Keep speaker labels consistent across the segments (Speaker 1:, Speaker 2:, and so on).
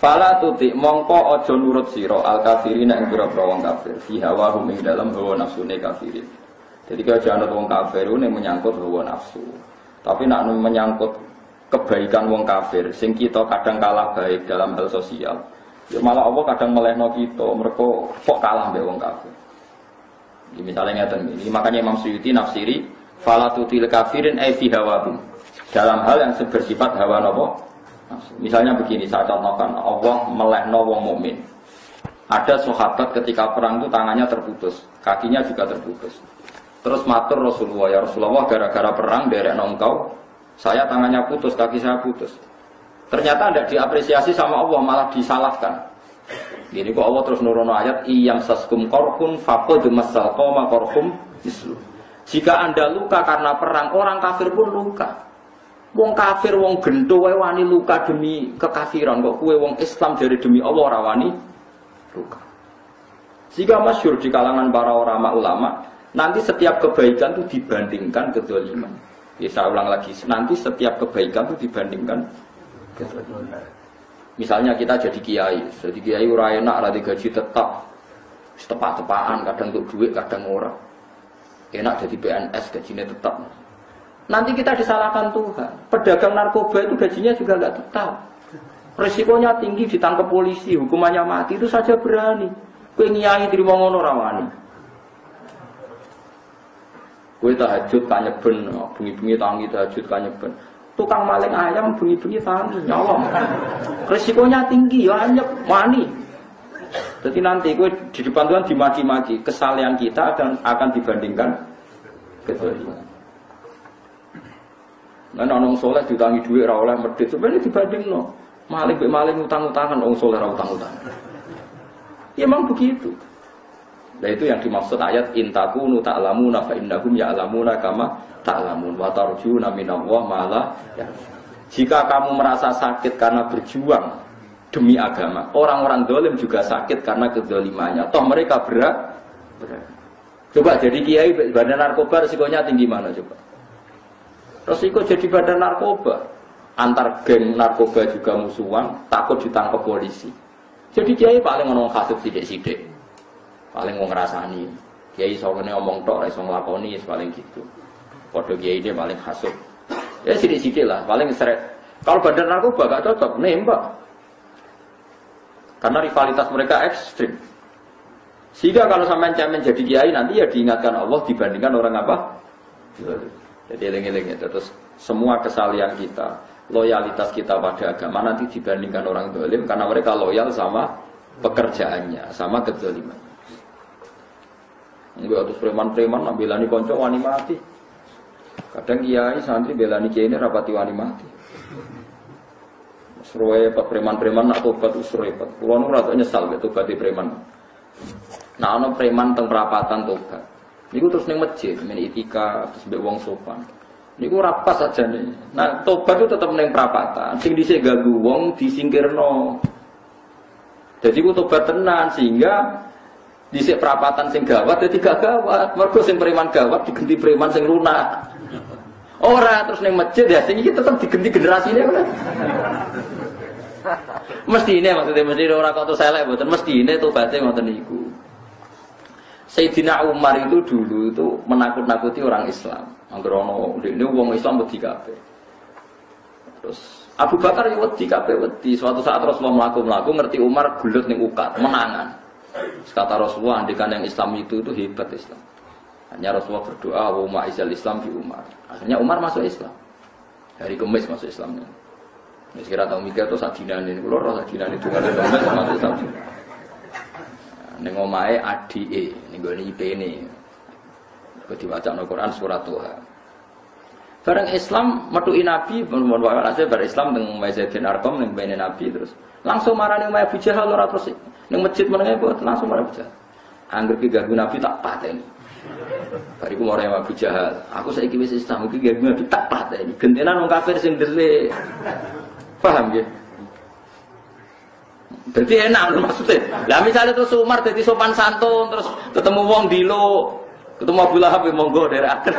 Speaker 1: Fala tuti mongko aja nurut sira al kafirin ing pira-pira wong kafir. Fi hawa hum ing dalam hawa nafsune kafirin. Jadi kalau jangan wong kafir ini menyangkut hawa nafsu. Tapi nak menyangkut kebaikan wong kafir, sing kita kadang kalah baik dalam hal sosial. Ya malah Allah kadang melehno kita, mereka kok kalah mbek wong kafir. Ini misalnya ngeten ini, makanya Imam Suyuti nafsiri fala tutil kafirin ay fi hawahum. Dalam hal yang bersifat hawa nafsu. Misalnya begini, saya contohkan, Allah melehno wong mukmin. Ada sahabat ketika perang itu tangannya terputus, kakinya juga terputus. Terus matur Rasulullah, ya Rasulullah gara-gara perang derekno engkau, saya tangannya putus, kaki saya putus. Ternyata tidak diapresiasi sama Allah, malah disalahkan. Gini kok Allah terus nurono ayat iyam saskum korhum faqad masal qoma korhum islu. Jika Anda luka karena perang, orang kafir pun luka. Wong kafir wong gento wae wani luka demi kekafiran, kok kowe wong Islam dari demi Allah ora wani luka. Jika masyhur di kalangan para ulama, nanti setiap kebaikan itu dibandingkan kezaliman. Ya, saya ulang lagi, nanti setiap kebaikan itu dibandingkan kezaliman. Misalnya kita jadi kiai ora enak, ora digaji tetap, tepat-tepaan, kadang untuk duit, kadang ora. Enak jadi PNS, gajinya tetap. Nanti kita disalahkan Tuhan. Pedagang narkoba itu gajinya juga nggak tetap. Resikonya tinggi, ditangkap polisi, hukumannya mati, itu saja berani. Kowe nyai terima ngono ra wani. Kowe tahajud kanyeben, bengi-bengi tangi tahajud kanyeben. Tukang maling ayam bengi-bengi tangi nyolong. Resikonya tinggi, ya anyep wani. Jadi nanti kowe di depan Tuhan dimaki-maki, kesalahan kita akan dibandingkan kezaliman. Nek ana wong saleh diutangi dhuwit ora oleh medhit, sebenarnya dibandingno. Maling mbek maling utang-utangan, wong saleh ora utang-utangan. Ya memang begitu. Nah itu yang dimaksud ayat intakunu ta'lamuna fa innahum ya'lamuna kama ta'lamun wa tarjuna minallah ma la ya. Jika kamu merasa sakit karena berjuang demi agama, orang-orang dolim juga sakit karena kezalimannya. Toh mereka berat. Coba jadi kiai badan narkoba resikonya tinggi mana coba? Resiko jadi badan narkoba, antar geng narkoba juga musuhan, takut ditangkap polisi. Jadi kiai paling ngomong kasut sidik-sidik, paling mau ngerasani. Kiai soalnya ngomong tok, iso nglakoni, paling gitu. Kode kiai dia paling kasut. Ya sidik-sidik lah, paling seret. Kalau badan narkoba gak cocok, nembak. Karena rivalitas mereka ekstrim. Sehingga kalau sampai cemen jadi kiai nanti ya diingatkan Allah dibandingkan orang apa? Jadi eling-eling itu. Terus semua kesalahan kita, loyalitas kita pada agama nanti dibandingkan orang zalim karena mereka loyal sama pekerjaannya, sama kezaliman. Enggak terus preman-preman belani konco wani mati. Kadang kiai santri belani kiai ini rapati wani mati. Repot preman-preman nak tobat repot. Kulo nu rada nyesal mek tobat preman. Nah ana preman teng perapatan tobat. Niku terus ning masjid, men itika terus mbek wong sopan. Niku ora pas ajane. Nah, tobat itu tetep ning perapatan. Sing dhisik ganggu wong disingkirno. Jadi ku tobat tenan sehingga dhisik perapatan sing gawat dadi gak gawat. Mergo sing preman gawat diganti preman sing lunak. Ora terus ning masjid ya sing iki tetep diganti generasine ora. Mestine maksudnya mesti ora kok elek mboten mestine tobaté ngoten niku. Sayyidina Umar itu dulu itu menakut-nakuti orang Islam. Angger ono ini wong Islam wedi kabeh. Terus Abu Bakar yo wedi kabeh wedi. Suatu saat Rasulullah mlaku-mlaku ngerti Umar gulut ning ukat, menangan. Kata Rasulullah andikan yang Islam itu hebat Islam. Hanya Rasulullah berdoa wa ma'izal Islam bi Umar. Akhirnya Umar masuk Islam. Hari Kamis masuk Islamnya. Wis kira tau mikir to sadinane kula ora sadinane dungane masuk Islam. Ning omahe adike ning gone IP-ne. Kok diwacana Quran surat Toha. Bareng Islam metuki Nabi, mun wae bar Islam teng Zaid bin Arqam ning bene Nabi terus langsung marani omahe Abu Jahal ora terus ning masjid menenge kok langsung marani Abu Jahal. Angger ki ganggu Nabi tak pateni. Bariku marani Abu Jahal, aku saiki wis Islam iki ganggu Nabi tak pateni. Gentenan wong kafir sing ndelik. Paham nggih? Jadi enak maksudnya. Lah misalnya terus Umar jadi sopan santun terus ketemu wong dilo, ketemu Abu Lahab monggo daerah akhir.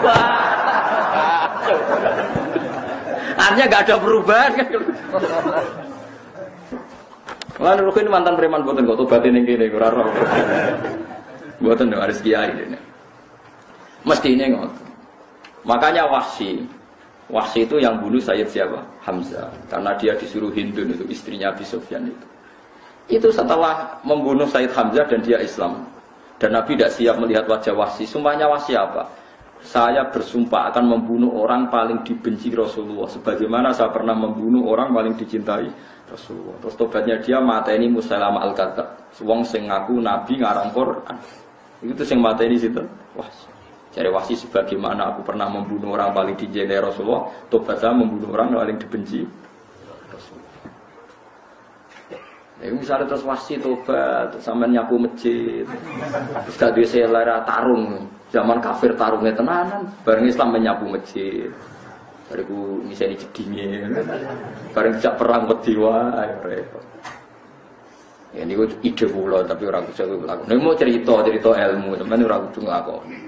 Speaker 1: Artinya gak ada perubahan kan. Lan Rukin mantan preman mboten kok tobaté ning kene ora ora. Mboten harus kiai ini. Mestine ngoten. Makanya Wahsy itu yang bunuh Sayyid siapa? Hamzah. Karena dia disuruh Hindun itu istrinya Abi Sufyan itu. Itu setelah membunuh Sayyid Hamzah dan dia Islam. Dan Nabi tidak siap melihat wajah Wahsy. Sumpahnya Wahsy apa? Saya bersumpah akan membunuh orang paling dibenci Rasulullah. Sebagaimana saya pernah membunuh orang paling dicintai Rasulullah. Terus tobatnya dia mateni Musailamah al-Kadzdzab. Wong sing ngaku Nabi ngarang Quran. Itu sing mateni sinten? Wahsy. Cari Wahsy sebagaimana aku pernah membunuh orang paling dicintai Rasulullah, tobat saya membunuh orang paling dibenci Rasulullah. Ya, misalnya terus Wahsy tobat, sampean nyapu masjid, terus gak duwe selera tarung, zaman kafir tarungnya tenanan, bareng Islam menyapu masjid, bariku miseni jedinge, bareng jak perang wedi wae repot. Ya ini ide kula tapi ora bisa kula. Nek mau cerita ilmu, sampean ora kudu nglakoni.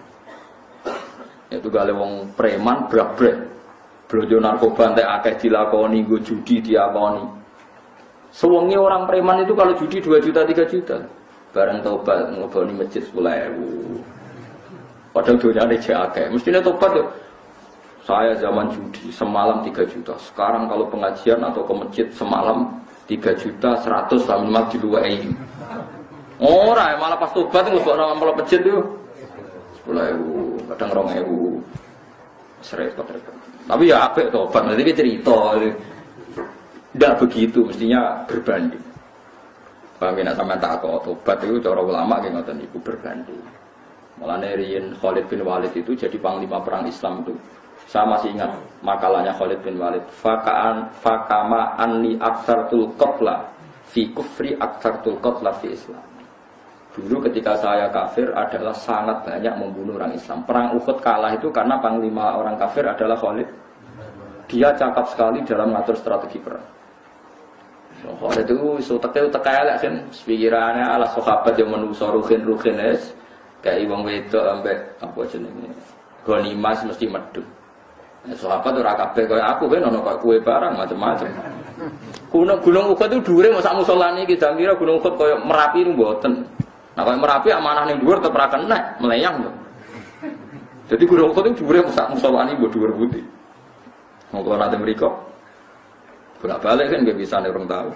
Speaker 1: Itu gale wong preman brak-brek. Blojo narkoba entek akeh dilakoni, nggo judi diakoni. Sewengi orang preman itu kalau judi 2 juta 3 juta. Bareng tobat ngleboni masjid 10.000. Padahal donyane jek akeh. Mestine tobat yo. Saya zaman judi semalam 3 juta. Sekarang kalau pengajian atau ke masjid semalam 3 juta 100 sama diluweki. Ora malah pas tobat nglebokno amplop masjid yo. 10.000, kadang 2.000, repot-repot. Tapi ya apik tobat, nanti cerita. Tidak begitu, mestinya berbanding. Paham ya, sama tak kok tobat itu cara ulama kayak ngoten iku berbanding. Mulane riyen Khalid bin Walid itu jadi panglima perang Islam itu. Saya masih ingat makalahnya Khalid bin Walid. Fakama anni aktsartul qatla fi kufri aktsartul qatla fi Islam. Dulu ketika saya kafir adalah sangat banyak membunuh orang Islam. Perang Uhud kalah itu karena panglima orang kafir adalah Khalid. Dia cakap sekali dalam mengatur strategi perang. Khalid itu suteknya elek kan, pikirannya ala sahabat yang menuso ruhin es, kayak wong wedok ambek apa jenenge. Gonimas mesti medhun. Sahabat ora kabeh kaya aku kan ono kaya kue barang macam-macam. Gunung Uhud itu dhuwure mosok musolane iki kira Gunung Uhud kaya Merapi niku mboten. Nah, kalau Merapi amanah ning dhuwur tetep ra kena, melayang to. Jadi Gunung Uhud itu dhuwure musolane mbok dhuwur putih. Monggo nate mriko. Bolak-balik kan nggak bisa nih orang tahu.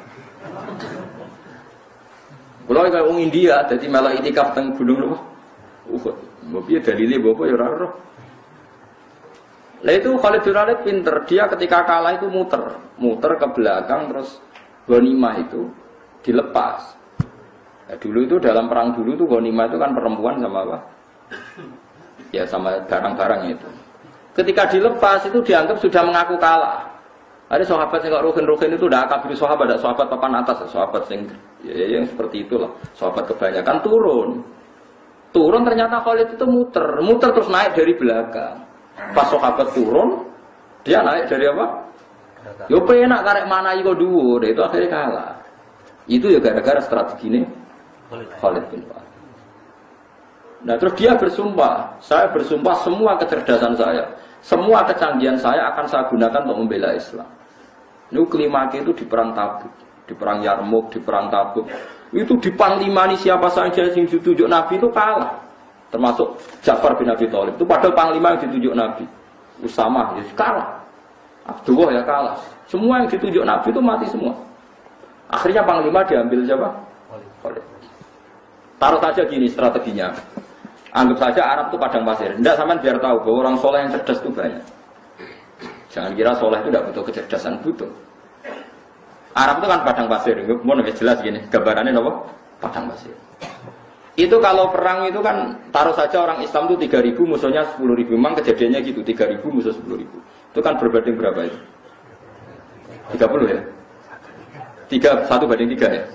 Speaker 1: Kalau kayak orang India, jadi malah itikaf teng Gunung Uhud. Mbok piye dalile mbok ya ora ora. Lah itu Khalid bin Walid pinter, dia ketika kalah itu muter ke belakang terus ghanimah itu dilepas. Nah, dulu itu dalam perang dulu itu ghanimah itu kan perempuan sama apa? Ya sama barang-barang itu. Ketika dilepas itu dianggap sudah mengaku kalah. Ada sahabat yang ruhin itu udah kafir sahabat, ada sahabat papan atas, sahabat yang seperti itulah. Sahabat kebanyakan turun ternyata Khalid itu muter terus naik dari belakang. Pas sahabat turun, dia naik dari apa? Yo penak karek mana iko dhuwur, itu akhirnya kalah. Itu ya gara-gara strategi ini Khalid bin Walid. Nah terus dia bersumpah, saya bersumpah semua kecerdasan saya, semua kecanggihan saya akan saya gunakan untuk membela Islam. Ini kelimanya itu di perang Tabuk, di perang Yarmouk, di perang Tabuk. Itu di panglimani siapa saja yang ditunjuk Nabi itu kalah. Termasuk Ja'far bin Abi Thalib. Itu padahal panglima yang ditunjuk Nabi. Usamah ya kalah. Abdullah ya kalah. Semua yang ditunjuk Nabi itu mati semua. Akhirnya panglima diambil siapa? Khalid. Taruh saja gini strateginya. Anggap saja Arab itu padang pasir. Tidak sampean biar tahu bahwa orang soleh yang cerdas itu banyak. Jangan kira soleh itu tidak butuh kecerdasan, butuh. Arab itu kan padang pasir. Mau jelas gini, gambarannya apa? Padang pasir. Itu kalau perang itu kan taruh saja orang Islam itu 3.000 musuhnya 10.000. Memang kejadiannya gitu, 3.000 musuh 10.000. Itu kan berbanding berapa itu? 30 ya? 1 banding 3 ya?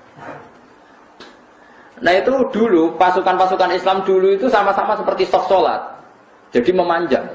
Speaker 1: Nah itu dulu, pasukan-pasukan Islam dulu itu sama-sama seperti stok sholat. Jadi memanjang.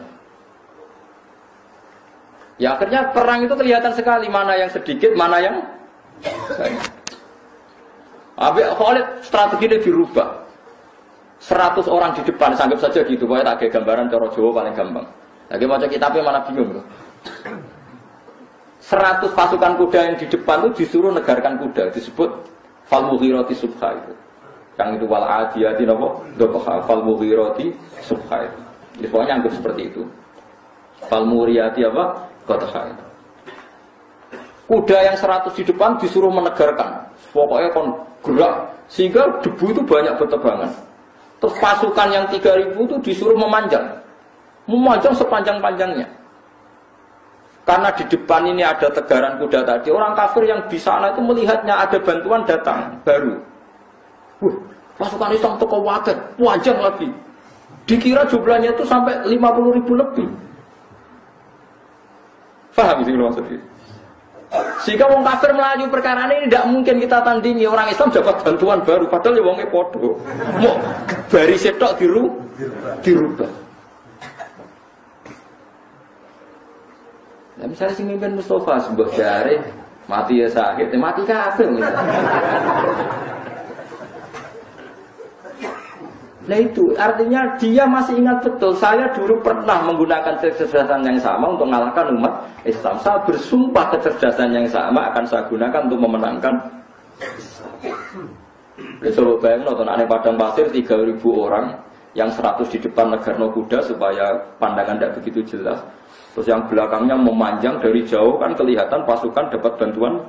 Speaker 1: Ya akhirnya perang itu kelihatan sekali mana yang sedikit, mana yang banyak. Habis Khalid strateginya dirubah. 100 orang di depan, anggap saja gitu. Pokoknya tak kayak gambaran cara Jawa paling gampang. Lagi macam kitabnya mana bingung loh. 100 pasukan kuda yang di depan itu disuruh negarkan kuda, disebut fal mughirati subha itu. Yang itu wal adiyati napa? Dobha fal mughirati subha itu. Jadi pokoknya anggap seperti itu. Fal muriyati apa? Qadha itu. Kuda yang 100 di depan disuruh menegarkan. Pokoknya kon gerak sehingga debu itu banyak bertebangan. Terus pasukan yang 3000 itu disuruh memanjang. Memanjang sepanjang-panjangnya. Karena di depan ini ada tegaran kuda tadi, orang kafir yang di sana itu melihatnya ada bantuan datang baru. Pasukan Islam toko waket, panjang lagi. Dikira jumlahnya itu sampai 50.000 lebih. Paham sih maksudnya? Sehingga orang kafir melaju perkara ini tidak mungkin kita tandingi. Orang Islam dapat bantuan baru, padahal ya wongnya podo. Mau baris setok dirubah. Nah, misalnya si mimpin Mustafa sebuah jari mati ya sakit, mati kafir misalnya. Nah itu artinya dia masih ingat betul. Saya dulu pernah menggunakan kecerdasan yang sama untuk mengalahkan umat Islam. Saya bersumpah kecerdasan yang sama akan saya gunakan untuk memenangkan. Besok bayang nonton aneh padang pasir 3.000 orang yang 100 di depan negarno kuda supaya pandangan tidak begitu jelas. Terus yang belakangnya memanjang dari jauh kan kelihatan pasukan dapat bantuan.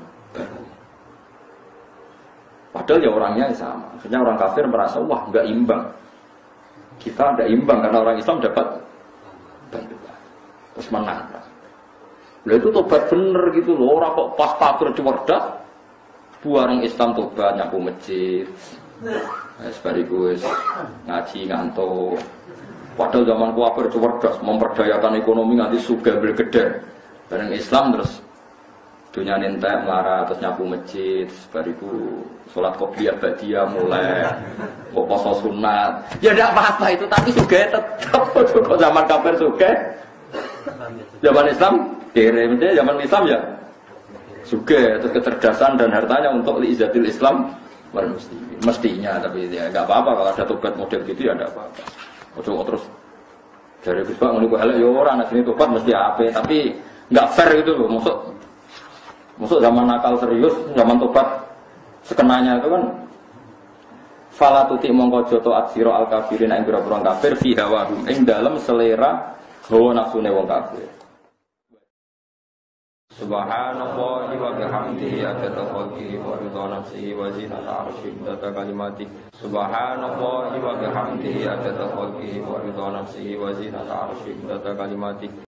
Speaker 1: Padahal ya orangnya sama. Akhirnya orang kafir merasa wah nggak imbang. Kita ada imbang karena orang Islam dapat bantuan. Terus menang. Lah itu tobat bener gitu loh. Orang kok pas kafir diwerdas, buang Islam tobat nyapu masjid. Sebariku ngaji ngantuk. Padahal zaman kafir cerdas, memperdayakan ekonomi nanti suga bergede. Bareng Islam terus dunia nentek melara terus nyapu masjid, bariku sholat qobliyah ba'diyah mulai kok poso sunat. Ya tidak apa-apa itu, tapi suga tetap kok zaman kafir suga. Zaman Islam kere, zaman Islam ya suga terus kecerdasan dan hartanya untuk liizatil Islam mestinya, tapi ya nggak apa-apa kalau ada tobat model gitu ya nggak apa-apa. Ojo terus dari Gus Bang menunggu elek ya orang anak sini tobat mesti apa, tapi nggak fair gitu loh. Maksud zaman nakal serius, zaman tobat sekenanya itu kan fala tuti mongko joto atsira al kafirin ing pira-pira kafir fi hawahum ing dalem selera hawa nafsune wong kafir. Subhanallah wa bihamdihi adada khalqihi wa ridha nafsihi wa zinata arsyihi wa kalimati. Subhanallah wa bihamdihi adada khalqihi wa ridha nafsihi wa zinata arsyihi wa kalimati.